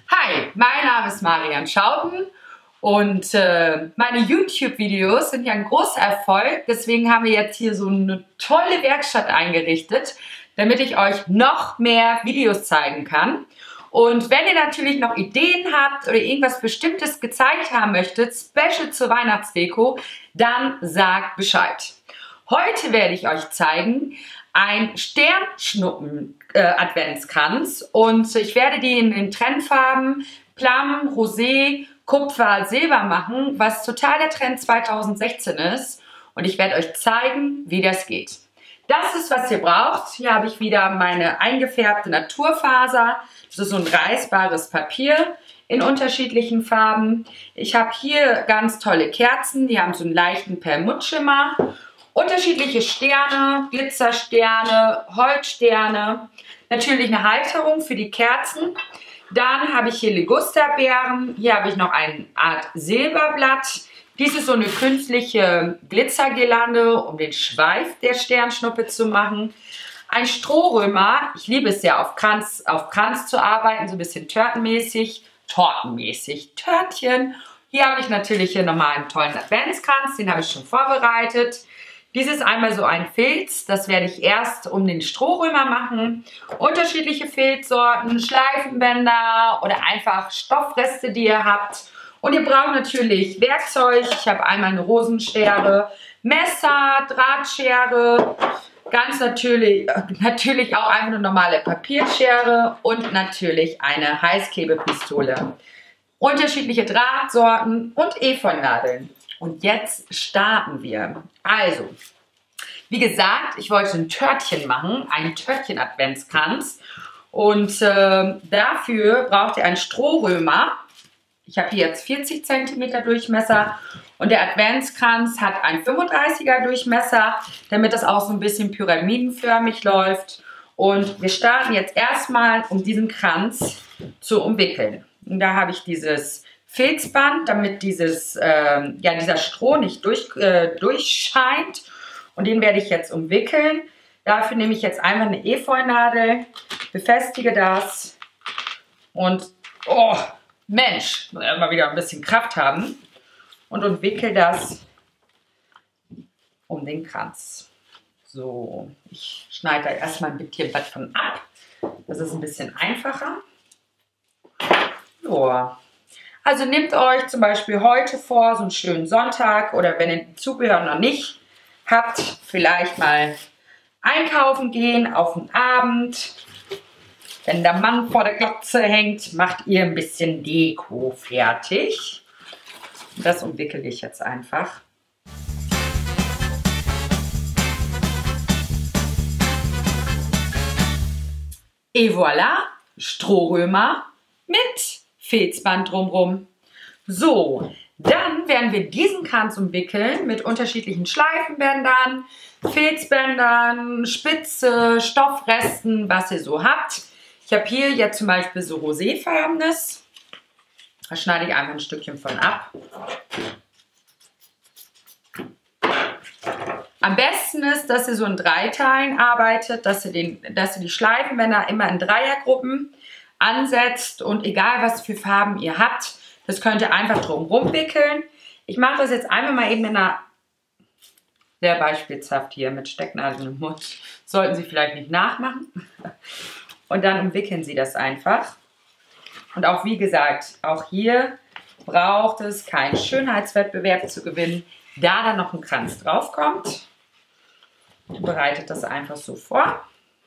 Hi, mein Name ist Marian Schauten und meine YouTube-Videos sind ja ein großer Erfolg. Deswegen haben wir jetzt hier so eine tolle Werkstatt eingerichtet, damit ich euch noch mehr Videos zeigen kann. Und wenn ihr natürlich noch Ideen habt oder irgendwas Bestimmtes gezeigt haben möchtet, special zur Weihnachtsdeko, dann sagt Bescheid. Heute werde ich euch zeigen ein Sternschnuppen-Adventskranz und ich werde die in den Trendfarben Plum, Rosé, Kupfer, Silber machen, was total der Trend 2016 ist, und ich werde euch zeigen, wie das geht. Das ist, was ihr braucht. Hier habe ich wieder meine eingefärbte Naturfaser. Das ist so ein reißbares Papier in unterschiedlichen Farben. Ich habe hier ganz tolle Kerzen, die haben so einen leichten Perlmuttschimmer. Unterschiedliche Sterne, Glitzersterne, Holzsterne. Natürlich eine Halterung für die Kerzen. Dann habe ich hier Ligusterbeeren. Hier habe ich noch eine Art Silberblatt. Dies ist so eine künstliche Glitzergirlande, um den Schweif der Sternschnuppe zu machen. Ein Strohrömer. Ich liebe es ja, auf Kranz zu arbeiten, so ein bisschen tortenmäßig. Törtchen. Hier habe ich natürlich hier nochmal einen tollen Adventskranz, den habe ich schon vorbereitet. Dies ist einmal so ein Filz, das werde ich erst um den Strohrömer machen. Unterschiedliche Filzsorten, Schleifenbänder oder einfach Stoffreste, die ihr habt. Und ihr braucht natürlich Werkzeug. Ich habe einmal eine Rosenschere, Messer, Drahtschere, ganz natürlich auch einfach eine normale Papierschere und natürlich eine Heißklebepistole. Unterschiedliche Drahtsorten und Efeunadeln. Und jetzt starten wir. Also, wie gesagt, ich wollte ein Törtchen machen, einen Törtchen-Adventskranz. Und dafür braucht ihr einen Strohrömer. Ich habe hier jetzt 40 cm Durchmesser und der Adventskranz hat einen 35er Durchmesser, damit das auch so ein bisschen pyramidenförmig läuft. Und wir starten jetzt erstmal, um diesen Kranz zu umwickeln. Und da habe ich dieses Filzband, damit dieser Stroh nicht durchscheint. Und den werde ich jetzt umwickeln. Dafür nehme ich jetzt einfach eine Efeunadel, befestige das und Mensch, muss mal wieder ein bisschen Kraft haben und umwickel das um den Kranz. So, ich schneide da erstmal ein bisschen was von ab. Das ist ein bisschen einfacher. So. Also nehmt euch zum Beispiel heute vor, so einen schönen Sonntag, oder wenn ihr Zubehör noch nicht habt, vielleicht mal einkaufen gehen auf den Abend. Wenn der Mann vor der Glotze hängt, macht ihr ein bisschen Deko fertig. Das umwickele ich jetzt einfach. Et voilà, Strohrömer mit Filzband drumherum. So, dann werden wir diesen Kranz umwickeln mit unterschiedlichen Schleifenbändern, Filzbändern, Spitze, Stoffresten, was ihr so habt. Ich habe hier jetzt zum Beispiel so roséfarbenes. Da schneide ich einfach ein Stückchen von ab. Am besten ist, dass ihr so in Dreiteilen arbeitet, dass ihr die Schleifenbänder immer in Dreiergruppen ansetzt, und egal was für Farben ihr habt, das könnt ihr einfach drumherum wickeln. Ich mache das jetzt einmal mal eben in einer, sehr beispielshaft hier mit Stecknadeln im Mund. Sollten Sie vielleicht nicht nachmachen. Und dann umwickeln Sie das einfach. Und auch wie gesagt, auch hier braucht es keinen Schönheitswettbewerb zu gewinnen, da dann noch ein Kranz drauf kommt. Bereitet das einfach so vor.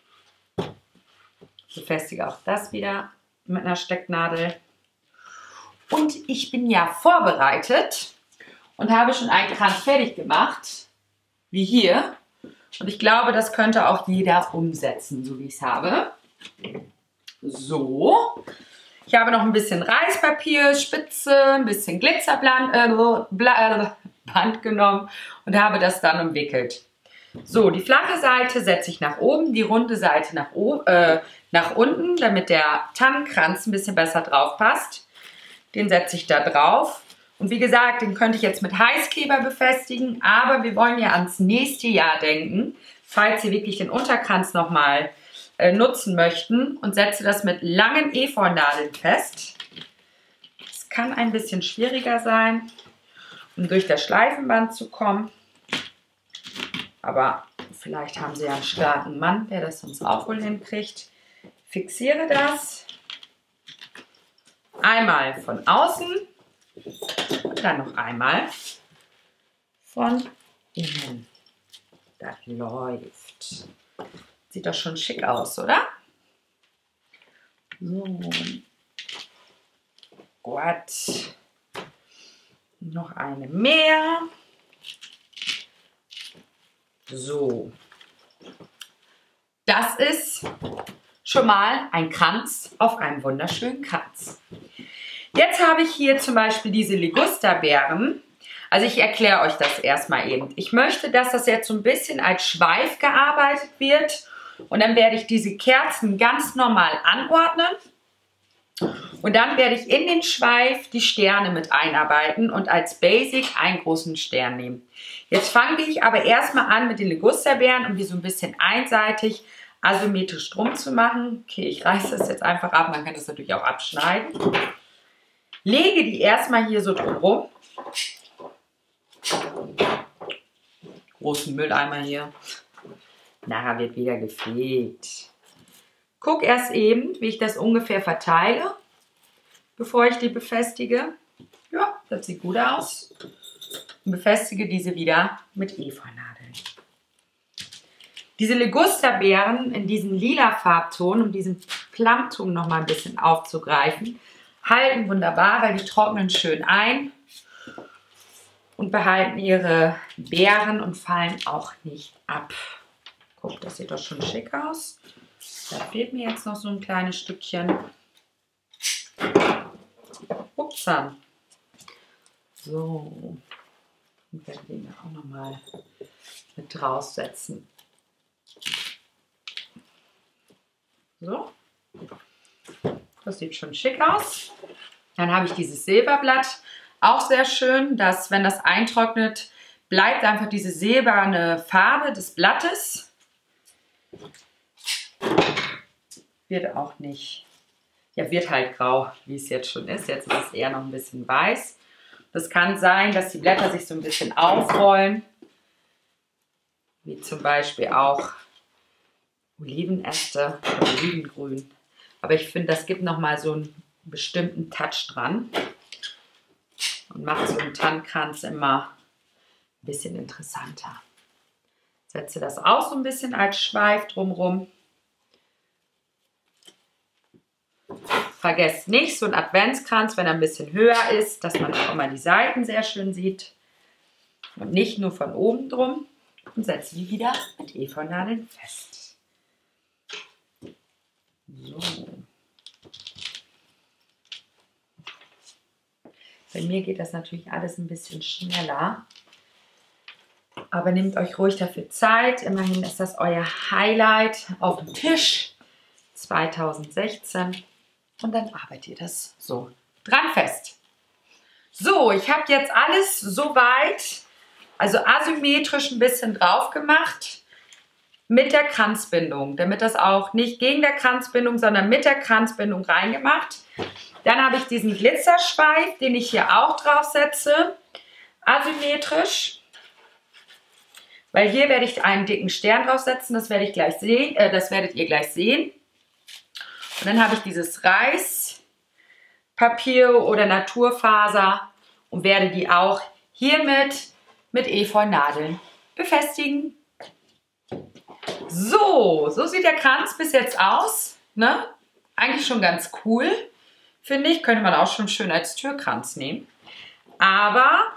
Befestige auch das wieder mit einer Stecknadel. Und ich bin ja vorbereitet und habe schon einen Kranz fertig gemacht, wie hier. Und ich glaube, das könnte auch jeder umsetzen, so wie ich es habe. So, ich habe noch ein bisschen Reißpapier, Spitze, ein bisschen Glitzerband genommen und habe das dann umwickelt. So, die flache Seite setze ich nach oben, die runde Seite nach unten, damit der Tannenkranz ein bisschen besser drauf passt. Den setze ich da drauf. Und wie gesagt, den könnte ich jetzt mit Heißkleber befestigen, aber wir wollen ja ans nächste Jahr denken, falls ihr wirklich den Unterkranz nochmal nutzen möchten, und setze das mit langen Efeunadeln fest. kann ein bisschen schwieriger sein, um durch das Schleifenband zu kommen. Aber vielleicht haben Sie ja einen starken Mann, der das sonst auch wohl hinkriegt. Fixiere das einmal von außen und dann noch einmal von innen. Das läuft. Sieht doch schon schick aus, oder? So. Gut. Noch eine mehr. So. Das ist schon mal ein Kranz auf einem wunderschönen Kranz. Jetzt habe ich hier zum Beispiel diese Ligusterbeeren. Also ich erkläre euch das erstmal eben. Ich möchte, dass das jetzt so ein bisschen als Schweif gearbeitet wird. Und dann werde ich diese Kerzen ganz normal anordnen. Und dann werde ich in den Schweif die Sterne mit einarbeiten und als Basic einen großen Stern nehmen. Jetzt fange ich aber erstmal an mit den Ligusterbeeren, um die so ein bisschen einseitig asymmetrisch drum zu machen. Okay, ich reiße das jetzt einfach ab, man kann das natürlich auch abschneiden. Lege die erstmal hier so drum rum. Großen Mülleimer hier. Nachher wird wieder gefegt. Guck erst eben, wie ich das ungefähr verteile, bevor ich die befestige. Ja, das sieht gut aus. Und befestige diese wieder mit Efeunadeln. Diese Ligusterbeeren in diesem lila Farbton, um diesen Plumton noch mal ein bisschen aufzugreifen, halten wunderbar, weil die trocknen schön ein und behalten ihre Beeren und fallen auch nicht ab. Guck, das sieht doch schon schick aus. Da fehlt mir jetzt noch so ein kleines Stückchen. Upsan. So. Und werde den auch noch mal mit draufsetzen. So. Das sieht schon schick aus. Dann habe ich dieses Silberblatt. Auch sehr schön, dass, wenn das eintrocknet, bleibt einfach diese silberne Farbe des Blattes. Wird auch nicht, ja, wird halt grau, wie es jetzt schon ist. Jetzt ist es eher noch ein bisschen weiß. Das kann sein, dass die Blätter sich so ein bisschen aufrollen. Wie zum Beispiel auch Olivenäste oder Olivengrün. Aber ich finde, das gibt nochmal so einen bestimmten Touch dran. Und macht so einen Tannkranz immer ein bisschen interessanter. Setze das auch so ein bisschen als Schweif drumherum. Vergesst nicht, so ein Adventskranz, wenn er ein bisschen höher ist, dass man auch immer die Seiten sehr schön sieht. Und nicht nur von oben drum. Und setze die wieder mit Efeunadeln fest. So. Bei mir geht das natürlich alles ein bisschen schneller. Aber nehmt euch ruhig dafür Zeit. Immerhin ist das euer Highlight auf dem Tisch 2016. Und dann arbeitet ihr das so dran fest. So, ich habe jetzt alles soweit, also asymmetrisch ein bisschen drauf gemacht mit der Kranzbindung, damit das auch nicht gegen der Kranzbindung, sondern mit der Kranzbindung reingemacht. Dann habe ich diesen Glitzerschweif, den ich hier auch drauf setze, asymmetrisch. Weil hier werde ich einen dicken Stern draufsetzen, das werde ich gleich sehen, das werdet ihr gleich sehen. Und dann habe ich dieses Reispapier oder Naturfaser und werde die auch hiermit mit Efeunadeln befestigen. So sieht der Kranz bis jetzt aus. Ne? Eigentlich schon ganz cool, finde ich. Könnte man auch schon schön als Türkranz nehmen. Aber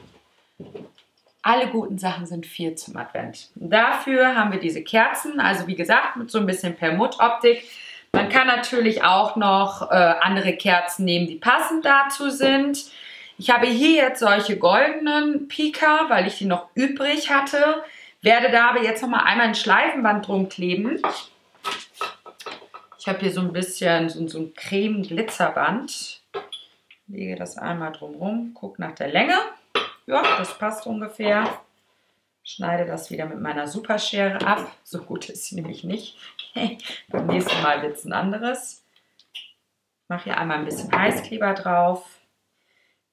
alle guten Sachen sind 4 zum Advent. Dafür haben wir diese Kerzen, also wie gesagt, mit so ein bisschen Perlmuttoptik. Man kann natürlich auch noch andere Kerzen nehmen, die passend dazu sind. Ich habe hier jetzt solche goldenen Pika, weil ich die noch übrig hatte. Werde da aber jetzt noch mal einmal ein Schleifenband drum kleben. Ich habe hier so ein bisschen so ein Creme-Glitzerband. Lege das einmal drum rum, gucke nach der Länge. Ja, das passt ungefähr. Schneide das wieder mit meiner Superschere ab. So gut ist sie nämlich nicht. Beim nächsten Mal wird es ein anderes. Mache hier einmal ein bisschen Heißkleber drauf.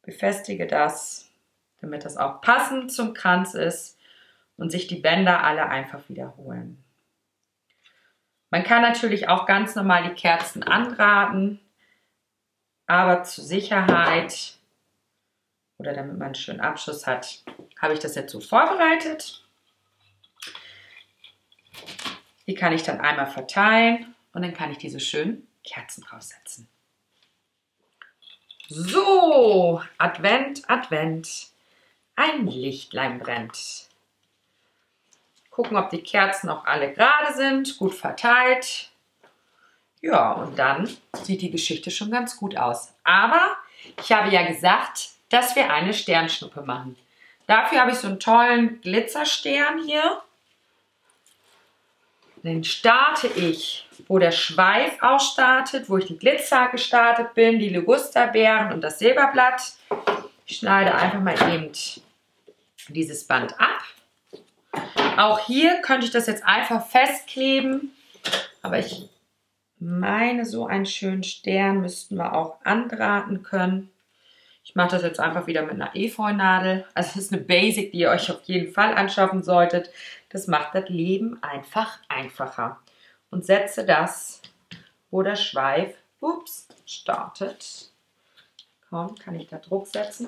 befestige das, damit das auch passend zum Kranz ist und sich die Bänder alle einfach wiederholen. Man kann natürlich auch ganz normal die Kerzen anbraten, aber zur Sicherheit oder damit man einen schönen Abschluss hat, habe ich das jetzt so vorbereitet. Die kann ich dann einmal verteilen und dann kann ich diese schönen Kerzen draufsetzen. So, Advent, Advent, ein Lichtlein brennt. Gucken, ob die Kerzen auch alle gerade sind, gut verteilt. Ja, und dann sieht die Geschichte schon ganz gut aus. Aber ich habe ja gesagt, dass wir eine Sternschnuppe machen. Dafür habe ich so einen tollen Glitzerstern hier. Den starte ich, wo der Schweif auch startet, wo ich die Glitzer gestartet bin, die Ligusterbeeren und das Silberblatt. Ich schneide einfach mal eben dieses Band ab. Auch hier könnte ich das jetzt einfach festkleben, aber ich meine, so einen schönen Stern müssten wir auch anbraten können. Ich mache das jetzt einfach wieder mit einer Efeunadel. Also das ist eine Basic, die ihr euch auf jeden Fall anschaffen solltet. Das macht das Leben einfach einfacher. Und setze das, wo der Schweif, startet. Komm, kann ich da Druck setzen?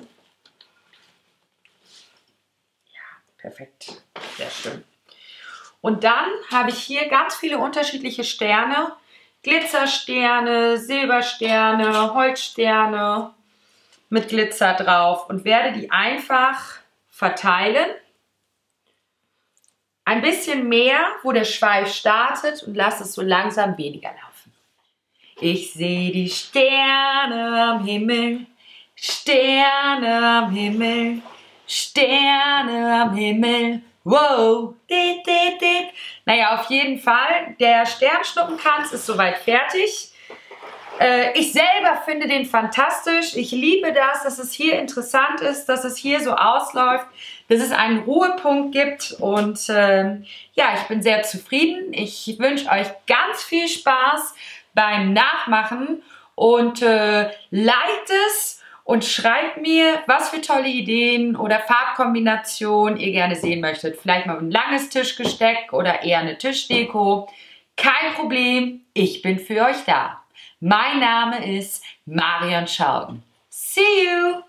Ja, perfekt. Sehr schön. Und dann habe ich hier ganz viele unterschiedliche Sterne. Glitzersterne, Silbersterne, Holzsterne mit Glitzer drauf und werde die einfach verteilen. Ein bisschen mehr, wo der Schweif startet und lasse es so langsam weniger laufen. Ich sehe die Sterne am Himmel, Sterne am Himmel, Sterne am Himmel. Wow, dit, dit, dit. Naja, auf jeden Fall, der Sternschnuppenkranz ist soweit fertig. Ich selber finde den fantastisch. Ich liebe das, dass es hier interessant ist, dass es hier so ausläuft, dass es einen Ruhepunkt gibt. Und ja, ich bin sehr zufrieden. Ich wünsche euch ganz viel Spaß beim Nachmachen und liked es und schreibt mir, was für tolle Ideen oder Farbkombinationen ihr gerne sehen möchtet. Vielleicht mal ein langes Tischgesteck oder eher eine Tischdeko. Kein Problem, ich bin für euch da. Mein Name ist Marion Schauden. See you!